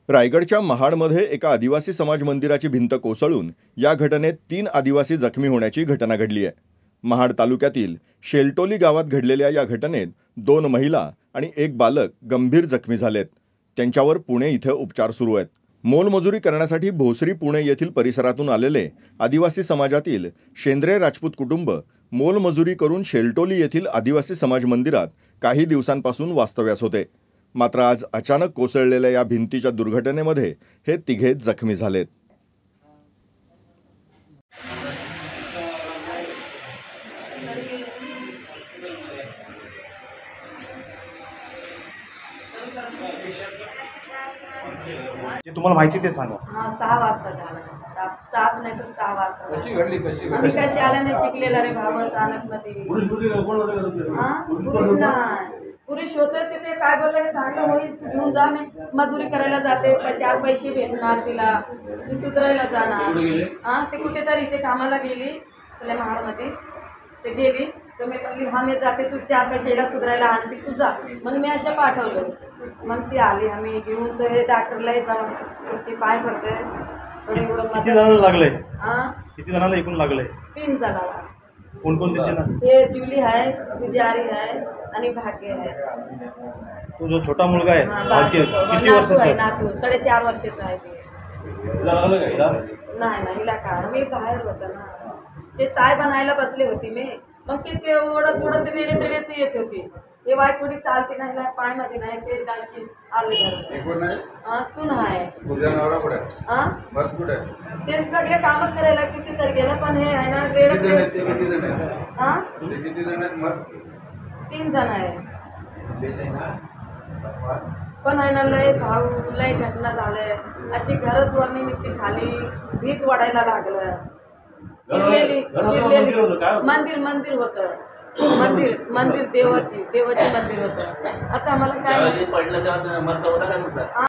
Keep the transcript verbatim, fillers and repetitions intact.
रायगडच्या महाडमध्ये एका आदिवासी समाज मंदिराची भिंत कोसळून या घटनेत तीन आदिवासी जखमी होण्याची घटना घडली आहे। महाड तालुक्यातील शेलटोली गावात घडलेल्या या घटनेत दोन महिला आणि एक बालक गंभीर जखमी झालेत। त्यांच्यावर पुणे इथे उपचार सुरू आहेत। मोलमजुरी करण्यासाठी भोसरी पुणे येथील परिसरातून आलेले आदिवासी समाजातील शेंद्रे राजपूत कुटुंब मोलमजुरी करून शेलटोली येथील आदिवासी समाज मंदिरात काही दिवसांपासून वास्तव्यास होते। मात्र आज अचानक कोसळलेल्या या भिंतीच्या दुर्घटनेमध्ये हे तिघे जखमी झालेत। जे तुम्हाला माहिती ते सांगा। हां, सहा वाजता झालं। सात सात नाही तर सहा वाजता। कशी घडली कशी आम्ही काय शाळेने शिकलेला रे भाऊ अचानक मध्ये। हां, पुरुष नाही पुरुष होते तिथे काय बोलले की चांगलं होईल तू घेऊन जा, मी मजुरी करायला जाते, चार पैसे भेटणार तिला, तू सुधारायला जाणार। हां, ते कुठेतरी इथे कामाला गेली आपल्या महाडमध्ये ते गेली तर मी म्हणली हां मी जाते, तू चार पैशाला सुधारायला आणशील तू जा। मग मी अशा पाठवलं, मग ती आली, आम्ही घेऊन तर हे डॉक्टरलाही जाऊन तुमची पाय पडते थोडे एवढं किती जणांना लागलंय? हां, किती जणांना एकूण लागलंय? तीन जणांना। कोणकोणते जण? हे जुली आहे, पुजारी आहे आणि भाग्य आहे। तो जो छोटा मुलगा आहे हां, भाग्य नातू किती आहे, वर्षाचा आहे? नातू साडेचार वर्षाचा आहे ते। हिला लागलं का हिला? नाही नाही हिला काय, मी बाहेर होतं ना, ते चाय बनायला बसले होती मी, मग ती ते ओढत ओढत ते रेडे रेडे ते येत होती, ते वाय थोडी चालते नाही ना पायमध्ये नाही ते दाशी आले घर। हां, सुन आहे हां, ते सगळे कामच करायला किती तर गेलं, पण हे आहे ना रेड हां तीन जण आहे, पण आहे ना लय भाऊ लय घटना झालंय, अशी घरच वरणी नुसती खाली भीत वाढायला लागलं, चिरलेली चिरलेली मंदिर मंदिर होतं, मंदिर मंदिर देवाची देवाची मंदिर होतं। आता मला काय पडलं तेव्हा मरता होता काय म्हटलं?